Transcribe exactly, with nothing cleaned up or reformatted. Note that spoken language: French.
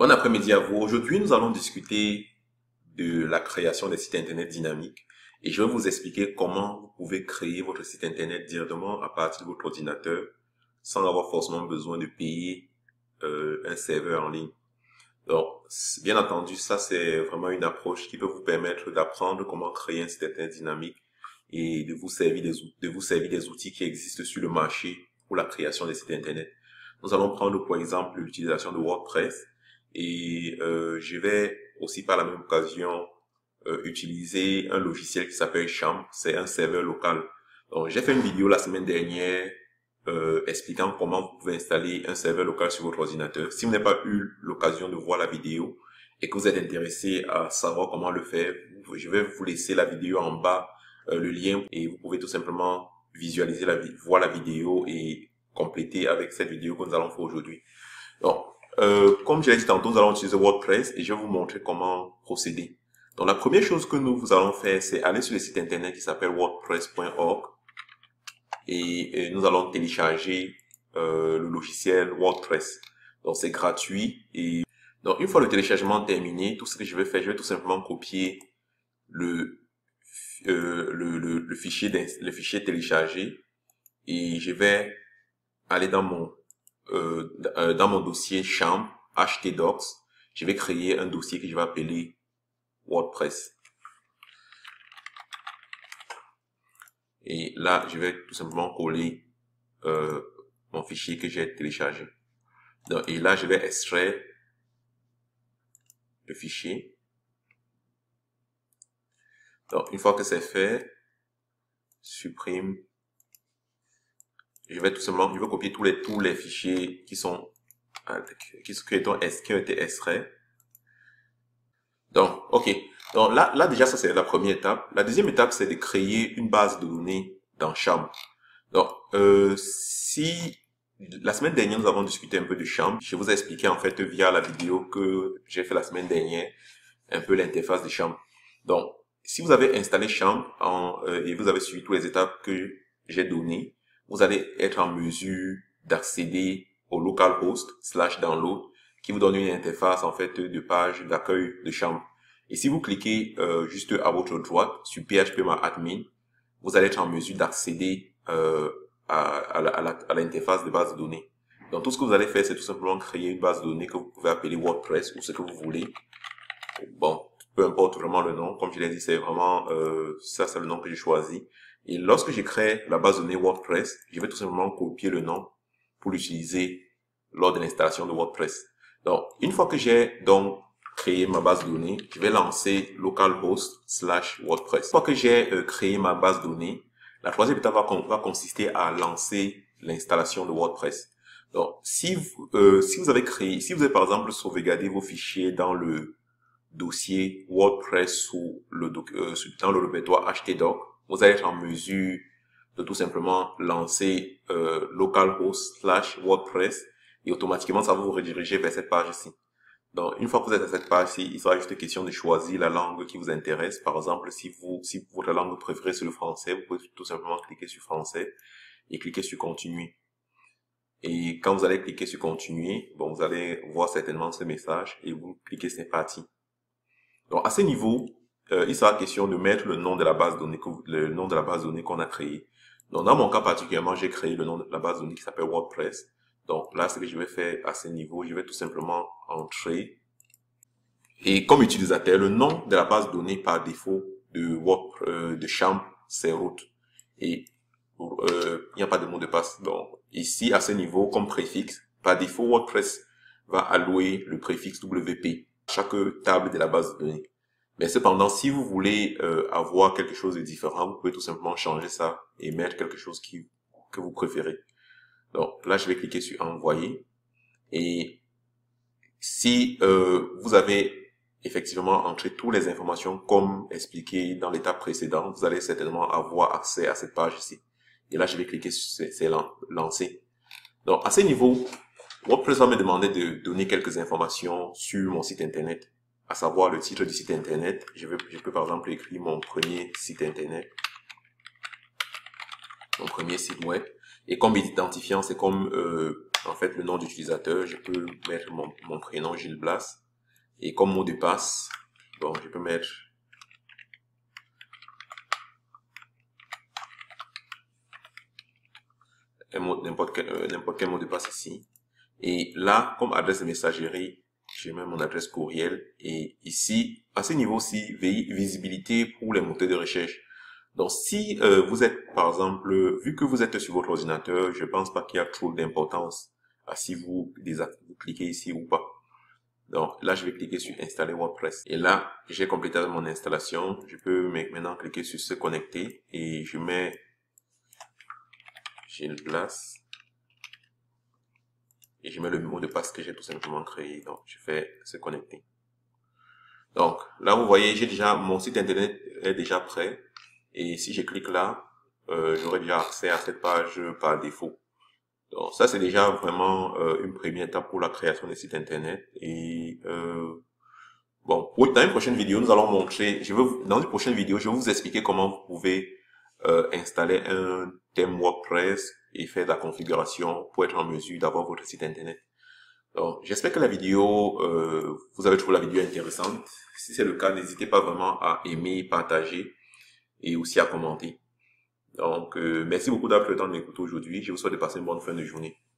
Bon après-midi à vous. Aujourd'hui, nous allons discuter de la création des sites internet dynamiques et je vais vous expliquer comment vous pouvez créer votre site internet directement à partir de votre ordinateur sans avoir forcément besoin de payer euh, un serveur en ligne. Donc, bien entendu, ça c'est vraiment une approche qui peut vous permettre d'apprendre comment créer un site internet dynamique et de vous servir des, de vous servir des outils qui existent sur le marché pour la création des sites internet. Nous allons prendre pour exemple l'utilisation de WordPress. Et euh, je vais aussi par la même occasion euh, utiliser un logiciel qui s'appelle Champ. C'est un serveur local. Donc j'ai fait une vidéo la semaine dernière euh, expliquant comment vous pouvez installer un serveur local sur votre ordinateur. Si vous n'avez pas eu l'occasion de voir la vidéo et que vous êtes intéressé à savoir comment le faire, je vais vous laisser la vidéo en bas, euh, le lien, et vous pouvez tout simplement visualiser la voir la vidéo et compléter avec cette vidéo que nous allons faire aujourd'hui. Donc, Euh, comme je l'ai dit tantôt, nous allons utiliser WordPress et je vais vous montrer comment procéder. Donc la première chose que nous vous allons faire, c'est aller sur le site internet qui s'appelle wordpress point org et, et nous allons télécharger euh, le logiciel WordPress. Donc c'est gratuit et donc une fois le téléchargement terminé, tout ce que je vais faire, je vais tout simplement copier le euh, le, le, le fichier le fichier téléchargé et je vais aller dans mon Euh, dans mon dossier Champ htdocs, je vais créer un dossier que je vais appeler WordPress. Et là, je vais tout simplement coller euh, mon fichier que j'ai téléchargé. Donc, et là, je vais extraire le fichier. Donc, une fois que c'est fait, supprime. Je vais tout simplement, je vais copier tous les tous les fichiers qui sont qui, qui ont été extraits. Donc, ok. Donc là, là déjà, ça c'est la première étape. La deuxième étape, c'est de créer une base de données dans Champ. Donc, euh, si la semaine dernière, nous avons discuté un peu de Champ, je vous ai expliqué en fait via la vidéo que j'ai fait la semaine dernière, un peu l'interface de Champ. Donc, si vous avez installé Champ en, euh, et vous avez suivi toutes les étapes que j'ai données, vous allez être en mesure d'accéder au localhost slash download qui vous donne une interface en fait de page d'accueil de Champ. Et si vous cliquez euh, juste à votre droite sur phpMyAdmin, vous allez être en mesure d'accéder euh, à, à l'interface de base de données. Donc tout ce que vous allez faire, c'est tout simplement créer une base de données que vous pouvez appeler WordPress ou ce que vous voulez. Bon, peu importe vraiment le nom, comme je l'ai dit, c'est vraiment euh, ça, c'est le nom que j'ai choisi. Et lorsque je crée la base de données WordPress, je vais tout simplement copier le nom pour l'utiliser lors de l'installation de WordPress. Donc, une fois que j'ai donc créé ma base de données, je vais lancer localhost slash WordPress. Une fois que j'ai euh, créé ma base de données, la troisième étape va, va consister à lancer l'installation de WordPress. Donc, si vous, euh, si vous avez créé, si vous avez par exemple sauvegardé vos fichiers dans le dossier WordPress sous le, euh, dans le répertoire htdoc, vous allez être en mesure de tout simplement lancer euh, localhost slash WordPress et automatiquement ça va vous rediriger vers cette page-ci. Donc une fois que vous êtes à cette page-ci, il sera juste question de choisir la langue qui vous intéresse. Par exemple, si vous si votre langue préférée c'est le français, vous pouvez tout simplement cliquer sur français et cliquer sur continuer. Et quand vous allez cliquer sur continuer, bon vous allez voir certainement ce message et vous cliquez c'est parti. Donc à ce niveau, euh, il sera question de mettre le nom de la base de données, le nom de la base de données qu'on a créée. Donc dans mon cas particulièrement, j'ai créé le nom de la base de données qui s'appelle WordPress. Donc là, ce que je vais faire à ce niveau, je vais tout simplement entrer. Et comme utilisateur, le nom de la base de données par défaut de Word, euh, de Champ, c'est root. Et euh, il n'y a pas de mot de passe. Donc ici, à ce niveau, comme préfixe, par défaut, WordPress va allouer le préfixe W P à chaque table de la base de données. Mais cependant, si vous voulez euh, avoir quelque chose de différent, vous pouvez tout simplement changer ça et mettre quelque chose qui, que vous préférez. Donc là, je vais cliquer sur envoyer. Et si euh, vous avez effectivement entré toutes les informations comme expliqué dans l'étape précédente, vous allez certainement avoir accès à cette page ici. Et là, je vais cliquer sur c'est lancer. Donc à ce niveau, WordPress va me demander de donner quelques informations sur mon site internet, à savoir le titre du site internet. Je, vais, je peux par exemple écrire mon premier site internet, mon premier site web. Et comme identifiant, c'est comme euh, En fait, le nom d'utilisateur, je peux mettre mon, mon prénom Gilles Blas. Et comme mot de passe, bon, je peux mettre n'importe quel, euh, n'importe quel mot de passe ici. Et là, comme adresse de messagerie, je mets mon adresse courriel. Et ici, à ce niveau-ci, visibilité pour les moteurs de recherche. Donc, si euh, vous êtes, par exemple, vu que vous êtes sur votre ordinateur, je pense pas qu'il y a trop d'importance à si vous, vous cliquez ici ou pas. Donc, là, je vais cliquer sur installer WordPress. Et là, j'ai complété mon installation. Je peux maintenant cliquer sur se connecter et je mets Gilles Blas. Et je mets le mot de passe que j'ai tout simplement créé. Donc, je fais se connecter. Donc, là, vous voyez, j'ai déjà, mon site internet est déjà prêt. Et si je clique là, euh, j'aurai déjà accès à cette page par défaut. Donc, ça, c'est déjà vraiment euh, une première étape pour la création des sites internet. Et euh, bon, dans une prochaine vidéo, nous allons montrer, je veux, dans une prochaine vidéo, je vais vous expliquer comment vous pouvez euh, installer un thème WordPress et faire de la configuration pour être en mesure d'avoir votre site internet. Donc, j'espère que la vidéo, euh, vous avez trouvé la vidéo intéressante. Si c'est le cas, n'hésitez pas vraiment à aimer, partager et aussi à commenter. Donc, euh, merci beaucoup d'avoir pris le temps de m'écouter aujourd'hui. Je vous souhaite de passer une bonne fin de journée.